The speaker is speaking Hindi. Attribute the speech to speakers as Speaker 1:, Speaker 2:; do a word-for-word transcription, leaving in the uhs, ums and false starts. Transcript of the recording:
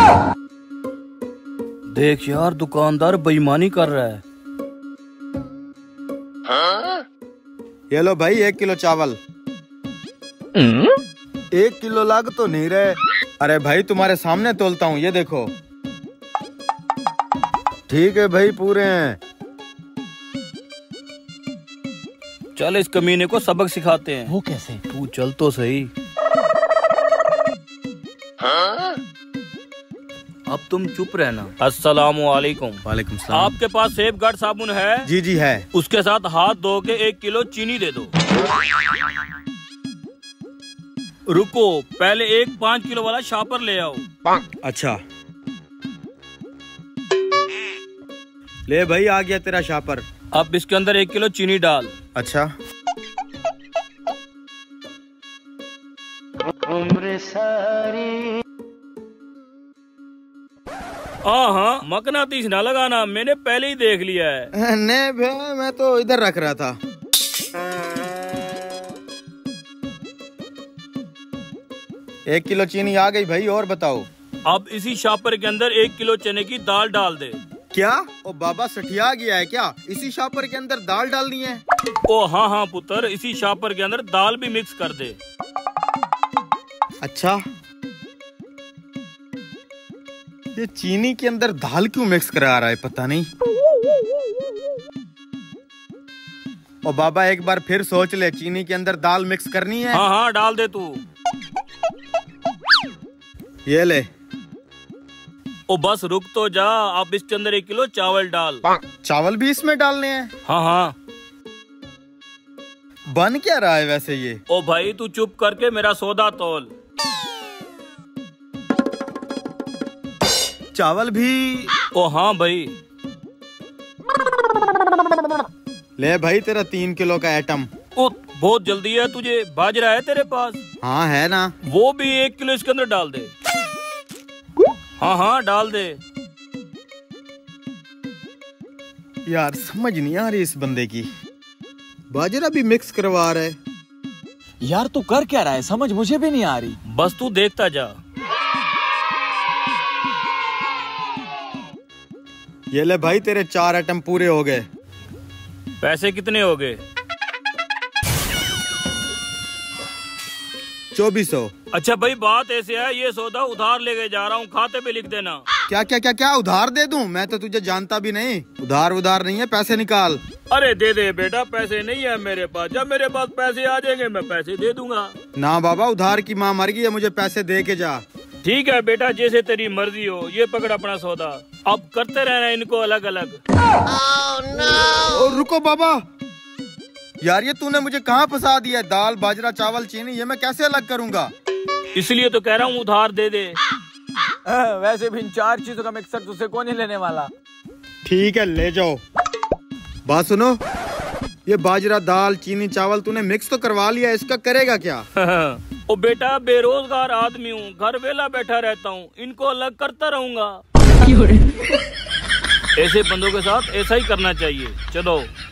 Speaker 1: देख यार, दुकानदार बेईमानी कर रहा है।
Speaker 2: हाँ? ये लो भाई एक किलो चावल। एक किलो लग तो नहीं रहे। अरे भाई तुम्हारे सामने तोलता हूँ, ये देखो। ठीक है भाई, पूरे हैं।
Speaker 1: चल इस कमीने को सबक सिखाते हैं।
Speaker 3: वो कैसे?
Speaker 1: तू चल तो सही।
Speaker 2: हाँ?
Speaker 1: अब तुम चुप रहना। अस्सलामुअलैकुम।
Speaker 2: वालेकुम सलाम।
Speaker 1: आपके पास सेफगार्ड साबुन है?
Speaker 2: जी जी है।
Speaker 1: उसके साथ हाथ धो के एक किलो चीनी दे दो। रुको, पहले एक पाँच किलो वाला शापर ले आओ।
Speaker 2: अच्छा ले भाई, आ गया तेरा शापर।
Speaker 1: अब इसके अंदर एक किलो चीनी डाल।
Speaker 2: अच्छा।
Speaker 4: उम्र सारी।
Speaker 1: हाँ हाँ, मकनातीस ना लगाना, मैंने पहले ही देख लिया है।
Speaker 2: नहीं भाई, मैं तो इधर रख रहा था। एक किलो चीनी आ गई भाई, और बताओ।
Speaker 1: अब इसी शापर के अंदर एक किलो चने की दाल डाल दे।
Speaker 2: क्या? ओ बाबा सठिया गया है क्या? इसी शापर के अंदर दाल डालनी है?
Speaker 1: ओ हाँ हाँ पुत्र, इसी शापर के अंदर दाल भी मिक्स कर दे।
Speaker 2: अच्छा, ये चीनी के अंदर दाल क्यों मिक्स करा रहा है, पता नहीं। ओ बाबा एक बार फिर सोच ले, चीनी के अंदर दाल मिक्स करनी है?
Speaker 1: हाँ हाँ डाल दे तू।
Speaker 2: ये ले।
Speaker 1: ओ बस रुक तो जा, अब इसके अंदर एक किलो चावल डाल।
Speaker 2: चावल भी इसमें डालने हैं?
Speaker 1: हाँ हाँ।
Speaker 2: बन क्या रहा है वैसे ये?
Speaker 1: ओ भाई तू चुप करके मेरा सौदा तोल।
Speaker 2: चावल भी?
Speaker 1: ओ हाँ भाई।
Speaker 2: ले भाई तेरा तीन किलो का आइटम।
Speaker 1: ओ बहुत जल्दी है तुझे, बाजरा है तेरे पास?
Speaker 2: हाँ है ना।
Speaker 1: वो भी एक किलो इसके अंदर डाल दे। हाँ हाँ डाल दे।
Speaker 2: यार समझ नहीं आ रही इस बंदे की, बाजरा भी मिक्स करवा रहा है।
Speaker 3: यार तू कर क्या रहा है, समझ मुझे भी नहीं आ रही।
Speaker 1: बस तू देखता जा।
Speaker 2: ये ले भाई तेरे चार आइटम पूरे हो गए।
Speaker 1: पैसे कितने हो गए?
Speaker 2: चौबीस सौ।
Speaker 1: अच्छा भाई बात ऐसे है, ये सौदा उधार लेके जा रहा हूँ, खाते पे लिख देना।
Speaker 2: क्या क्या क्या क्या उधार दे दूं? मैं तो तुझे जानता भी नहीं। उधार उधार नहीं है, पैसे निकाल।
Speaker 1: अरे दे दे बेटा, पैसे नहीं है मेरे पास। जब मेरे पास पैसे आ जाएंगे मैं पैसे दे दूंगा।
Speaker 2: ना बाबा, उधार की माँ मर गई है, मुझे पैसे दे के जा।
Speaker 1: ठीक है बेटा, जैसे तेरी मर्जी हो। ये पकड़ अपना सौदा, अब करते रहना इनको अलग अलग।
Speaker 2: oh, no! ओ, रुको बाबा, यार ये तूने मुझे कहाँ फंसा दिया? दाल बाजरा चावल चीनी, ये मैं कैसे अलग करूँगा?
Speaker 1: इसलिए तो कह रहा हूँ उधार दे दे।
Speaker 3: आ, वैसे भी इन चार चीजों का मिक्सर तुझसे कौन ही लेने वाला।
Speaker 2: ठीक है ले जाओ। बात सुनो, ये बाजरा दाल चीनी चावल तूने मिक्स तो करवा लिया, इसका करेगा क्या?
Speaker 1: ओ बेटा बेरोजगार आदमी हूँ, घर वेला बैठा रहता हूँ, इनको अलग करता रहूंगा। ऐसे बंदों के साथ ऐसा ही करना चाहिए। चलो।